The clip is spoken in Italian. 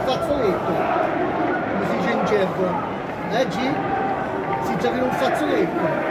fazzoletto, come si dice in gergo. G? Si gioca in un fazzoletto.